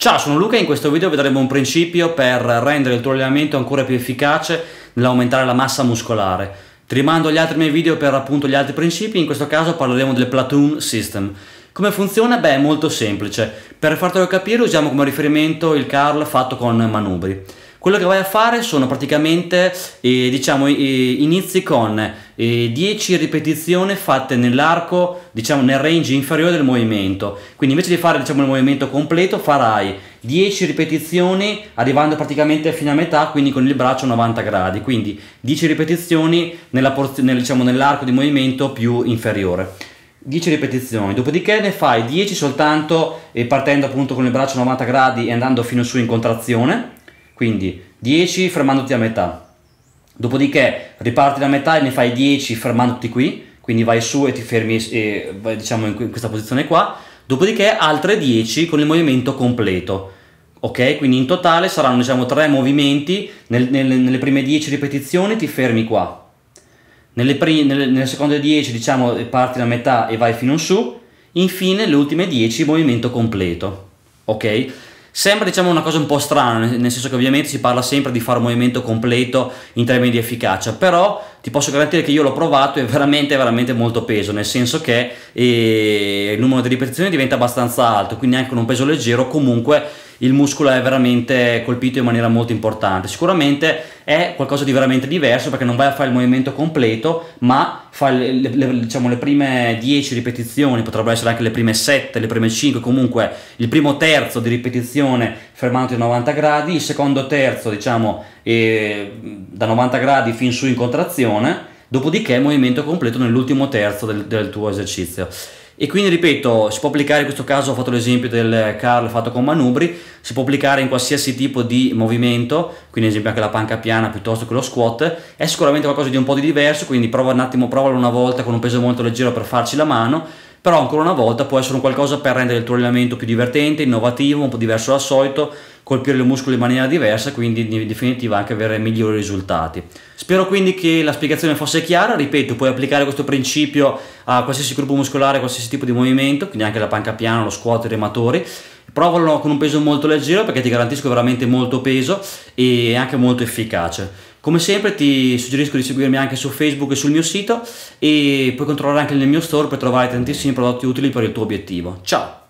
Ciao, sono Luca e in questo video vedremo un principio per rendere il tuo allenamento ancora più efficace nell'aumentare la massa muscolare. Ti rimando agli altri miei video per appunto gli altri principi, in questo caso parleremo del Platoon System. Come funziona? Beh, è molto semplice. Per fartelo capire usiamo come riferimento il curl fatto con manubri. Quello che vai a fare sono praticamente inizi con 10 ripetizioni fatte nell'arco, nel range inferiore del movimento. Quindi invece di fare il movimento completo farai 10 ripetizioni arrivando praticamente fino a metà, quindi con il braccio a 90 gradi. Quindi 10 ripetizioni nell'arco di movimento più inferiore. 10 ripetizioni, dopodiché ne fai 10 soltanto partendo appunto con il braccio a 90 gradi e andando fino su in contrazione. Quindi 10 fermandoti a metà, dopodiché riparti da metà e ne fai 10 fermandoti qui, quindi vai su e ti fermi vai, in questa posizione qua, dopodiché altre 10 con il movimento completo. Ok, quindi in totale saranno 3 movimenti. Nelle prime 10 ripetizioni ti fermi qua, nelle seconde 10 parti da metà e vai fino in su, infine le ultime 10 movimento completo. Ok? Sembra una cosa un po' strana, nel senso che ovviamente si parla sempre di fare un movimento completo in termini di efficacia, però ti posso garantire che io l'ho provato e è veramente molto peso, nel senso che il numero di ripetizioni diventa abbastanza alto, quindi anche con un peso leggero comunque il muscolo è veramente colpito in maniera molto importante. Sicuramente è qualcosa di veramente diverso perché non vai a fare il movimento completo, ma fai le prime 10 ripetizioni, potrebbero essere anche le prime 7, le prime 5, comunque il primo terzo di ripetizione fermandoti a 90 gradi, il secondo terzo da 90 gradi fin su in contrazione, dopodiché movimento completo nell'ultimo terzo del tuo esercizio. E quindi ripeto, si può applicare, in questo caso ho fatto l'esempio del curl fatto con manubri, si può applicare in qualsiasi tipo di movimento, quindi ad esempio anche la panca piana piuttosto che lo squat. È sicuramente qualcosa di un po' di diverso, quindi provalo una volta con un peso molto leggero per farci la mano, però ancora una volta può essere un qualcosa per rendere il tuo allenamento più divertente, innovativo, un po' diverso dal solito, colpire il muscolo in maniera diversa, quindi in definitiva anche avere migliori risultati. Spero quindi che la spiegazione fosse chiara. Ripeto, puoi applicare questo principio a qualsiasi gruppo muscolare, a qualsiasi tipo di movimento, quindi anche la panca piana, lo squat, i rematori. Provalo con un peso molto leggero perché ti garantisco veramente molto peso e anche molto efficace. Come sempre ti suggerisco di seguirmi anche su Facebook e sul mio sito, e puoi controllare anche nel mio store per trovare tantissimi prodotti utili per il tuo obiettivo. Ciao!